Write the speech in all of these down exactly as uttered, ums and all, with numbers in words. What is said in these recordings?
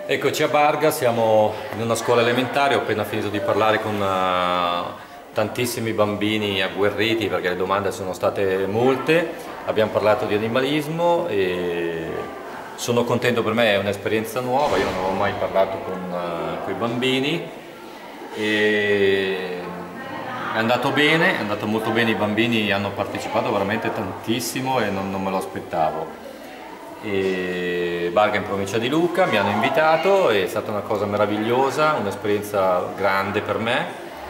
Eccoci a Barga, siamo in una scuola elementare, ho appena finito di parlare con uh, tantissimi bambini agguerriti perché le domande sono state molte, abbiamo parlato di animalismo e sono contento, per me è un'esperienza nuova, io non avevo mai parlato con uh, i bambini e è andato bene, è andato molto bene, i bambini hanno partecipato veramente tantissimo e non, non me lo aspettavo. E Barga in provincia di Lucca, mi hanno invitato, è stata una cosa meravigliosa, un'esperienza grande per me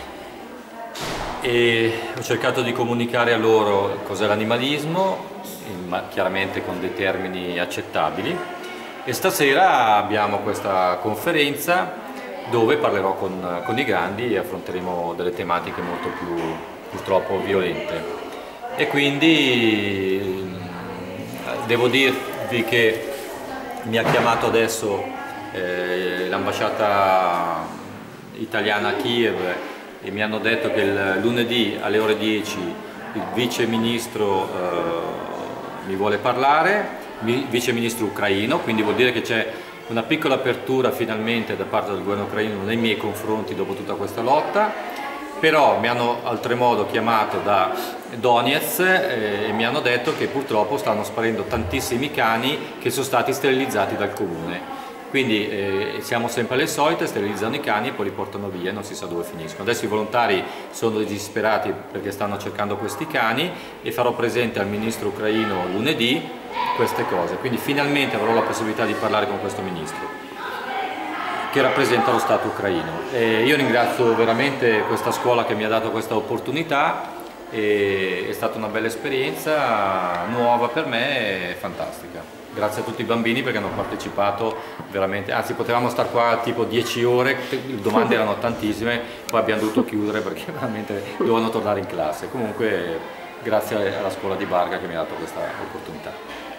e ho cercato di comunicare a loro cos'è l'animalismo, chiaramente con dei termini accettabili, e stasera abbiamo questa conferenza dove parlerò con, con i grandi e affronteremo delle tematiche molto più purtroppo violente e quindi devo dirvi che mi ha chiamato adesso eh, l'ambasciata italiana a Kiev e mi hanno detto che il lunedì alle ore dieci il vice ministro eh, mi vuole parlare, vice ministro ucraino, quindi vuol dire che c'è una piccola apertura finalmente da parte del governo ucraino nei miei confronti dopo tutta questa lotta. Però mi hanno oltremodo chiamato da Donetsk eh, e mi hanno detto che purtroppo stanno sparendo tantissimi cani che sono stati sterilizzati dal comune. Quindi eh, siamo sempre alle solite, sterilizzano i cani e poi li portano via e non si sa dove finiscono. Adesso i volontari sono disperati perché stanno cercando questi cani e farò presente al ministro ucraino lunedì queste cose. Quindi finalmente avrò la possibilità di parlare con questo ministro che rappresenta lo Stato ucraino. E io ringrazio veramente questa scuola che mi ha dato questa opportunità, e è stata una bella esperienza, nuova per me e fantastica. Grazie a tutti i bambini perché hanno partecipato veramente, anzi potevamo stare qua tipo dieci ore, le domande erano tantissime, poi abbiamo dovuto chiudere perché veramente dovevano tornare in classe. Comunque grazie alla scuola di Barga che mi ha dato questa opportunità.